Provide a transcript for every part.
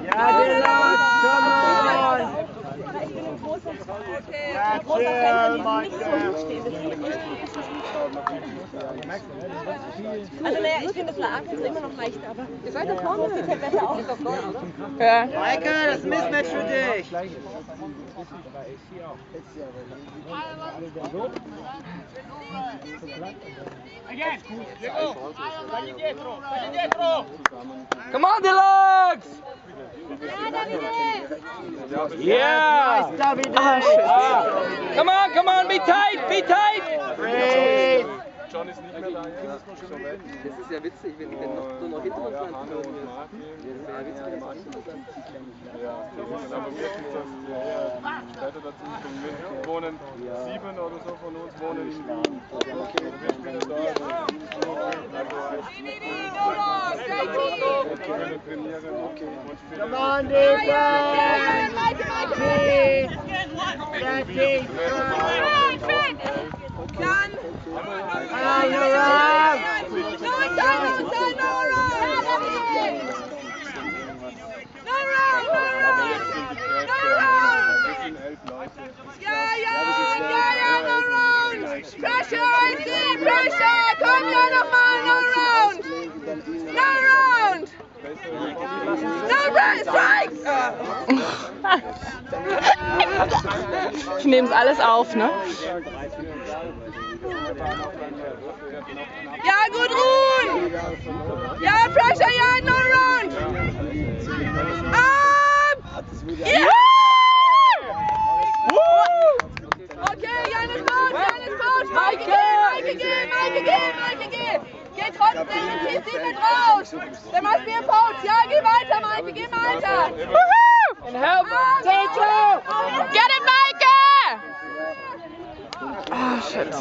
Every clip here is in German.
Ja, deLux, come on! Ich bin ein großer Fan, Chill, wenn die nicht so hoch stehen. Deswegen ist das nicht so. Also naja, ich finde, das Laken ist immer noch leichter, aber ihr seid doch vorne. Sieht halt besser aus. Ja. Maike, das ist ein Mismatch für dich! Come on, deLux! Yeah! Come on, be tight, be tight! John ist nicht mehr da. Das ist ja witzig, wenn noch hinter uns landen würden. Das wäre ja witzig, wenn noch hinter uns landen. Ja, aber wir sind das später dazu. Wir wohnen 7 oder so von uns wohnen in Wien. Wir spielen da. Come on, deLux! Pressure, I see pressure! Komm ja nochmal, no round! No round! No strikes! Ich nehme es alles auf, ne? Ja, gut ruhen! Ja, pressure, ja, no round! Ja! Okay, Jan ist tot, Maike, geh! Geh trotzdem, zieh sie mit raus! Der macht mir Poach, ja, geh weiter, Maike, geh weiter! And help! Get it, Maike! Ah, shit.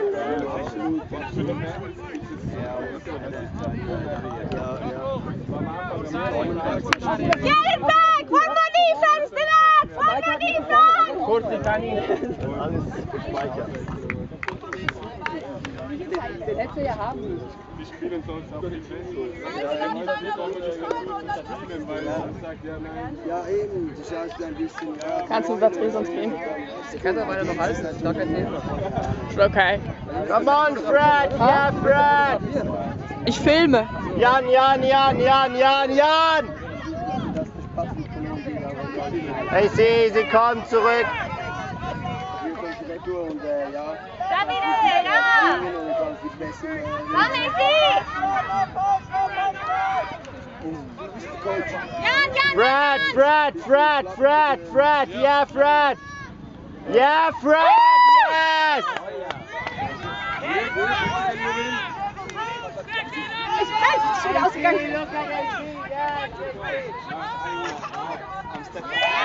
Get it back! One more defense, deLux! One more defense! Kurze Tanni. Alles gespeichert. Den hättest du ja haben. Die spielen sonst auch viel besser. Ja, eben, du schaust ein bisschen. Kannst du einen Satz ruhig sonst gehen? Ich kann da weiter noch halten, das ist gar kein Thema. Ist okay. Come on, Fred! Ja, Fred! Ich filme. Jan! Hey, sie kommt zurück! Und ja. Davide, ja! Komm, Messi! Fred! Yeah, Fred! Yeah, Fred! Yes! Ich bin wieder ausgegangen.